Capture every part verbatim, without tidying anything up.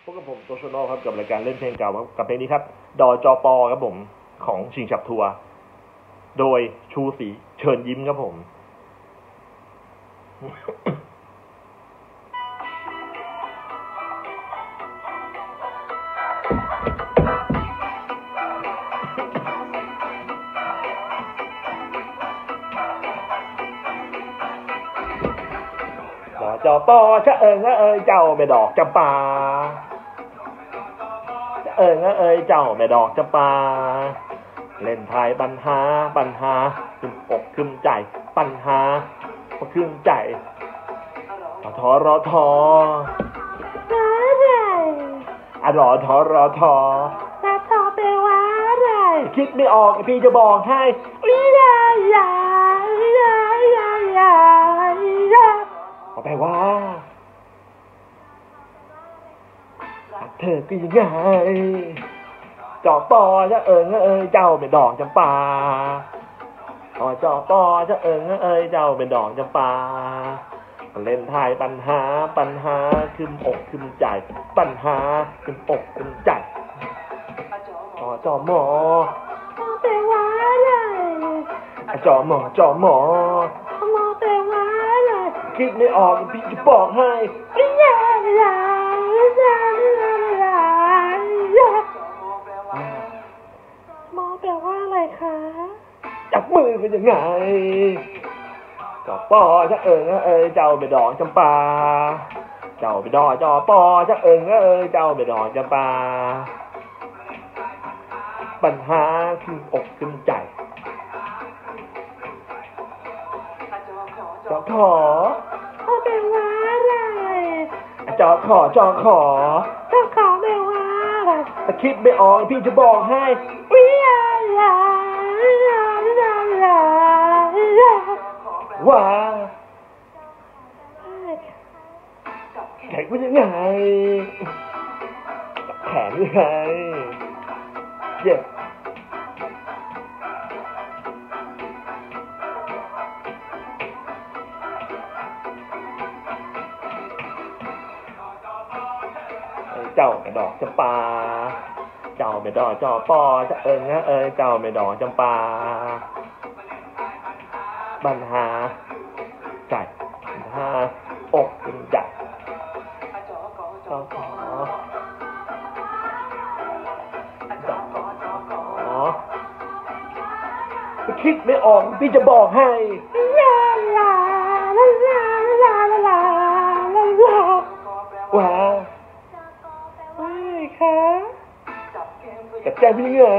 พบกับผมโตโชโน่ครับกับรายการเล่นเพลงเก่าครับกับเพลงนี้ครับดอจอปอครับผมของชิงฉับทัวร์โดยชูศรีเชิญยิ้มครับผมดอจอปอชะเอิงเอ้ยเจ้าแม่ดอกจำปาชะเอิงเอ้ยเจ้าแม่ดอกจำปาเล่นทายปัญหาปัญหาขึ้นอกขึ้นใจปัญหาขึ้นใจทอรอทออะรอทอรอทอรอทอแปลว่าอะไรคิดไม่ออกพี่จะบอกให้ยายายายายายาแปลว่าเธอก็ยังไงจอปอจะเอิงเอ้ยเจ้าเป็นดอกจำปาอ๋อจอปอจะเอิงเอ้ยเจ้าเป็นดอกจำปาเล่นทายปัญหาปัญหาขึ้นอกขึ้นใจปัญหาขึ้นอกขึ้นใจอ๋อจอหมอแปลว่าอะไรจอหมอจอหมอหมอแปลว่าอะไรคิดไม่ออกพี่จะบอกให้ยายายายายาหมอแปลว่าอะไรคะจับมือเป็นยังไงจอปอจะเอิงเอ้ยเจ้าเป็นดอกจำปาเจ้าเป็นดอกจอปอจะเอิงเอ้ยเจ้าเป็นดอกจำปาปัญหาขึ้นอกขึ้นใจจอขอเขาแปลว่าอะไรจอขอจอขอจอขอแปลว่าอะไรแต่คิดไม่ออกพี่จะบอกให้วิยายายายายาว่าแขนเป็นยังไงแขนยังไงเย็บเจ้าไม่ดอกจำปาเจ้าไม่ดอกจอปอจะเอิงเอ้ยเจ้าไม่ดอกจำปาปัญหาใจปัญหาอกเป็นใจจอขอจอขอคิดไม่ออกพี่จะบอกให้ลาลาลาลาลาลาลาลาว้าไม่ค่ะจับใจพี่ไง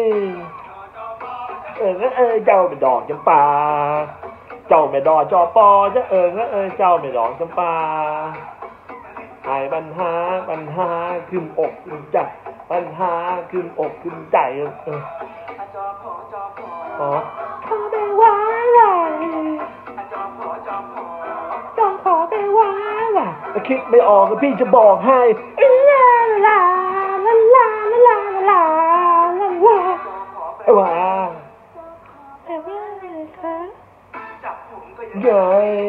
เออเอ้ยเจ้าเป็นดอกจำปาเจ้าไม่ดอกจอปอจะเออเอ้ยเจ้าไม่ดอกจำปาหายปัญหาปัญหาขึ้นอกขึ้นใจปัญหาขึ้นอกขึ้นใจเออจอขอจอขออ๋อเขาแปลว่าอะไรจอขอจอขอจอขอแปลว่าอะไรคิดไม่ออกพี่จะบอกให้ลาลาลาลาลาลาลาลาไอ้ว่าแปลว่าอะไรคะเย้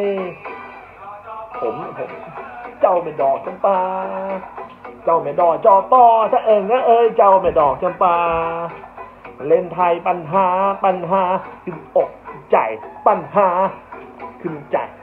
ผมผมเจ้าไม่ดอกจำปาเจ้าไม่ดอกจอปอถ้าเอิงเอ้ยเจ้าไม่ดอกจำปาเล่นไทยปัญหาปัญหาขึ้นอกใจปัญหาขึ้นใจ